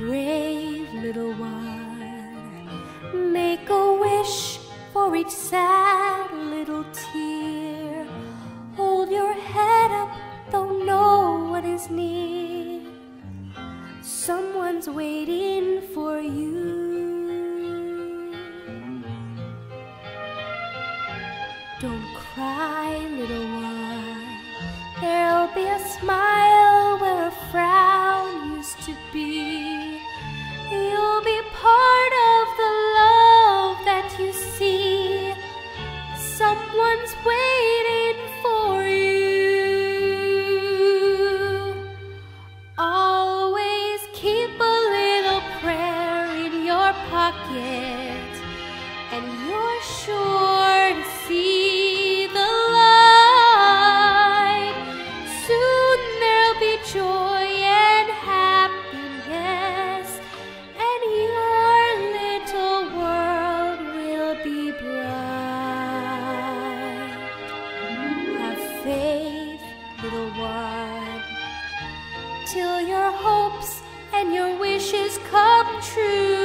Brave little one, make a wish for each sad little tear. Hold your head up, though no one is near. Someone's waiting for you. Don't cry, little one. There'll be a smile where a frown used to be. You'll be part of the love that you see. Someone's waiting for you. Always keep a little prayer in your pocket, and you're sure to see the light. Soon there'll be joy and happiness, and your little world will be bright. Have faith, little one, till your hopes and your wishes come true.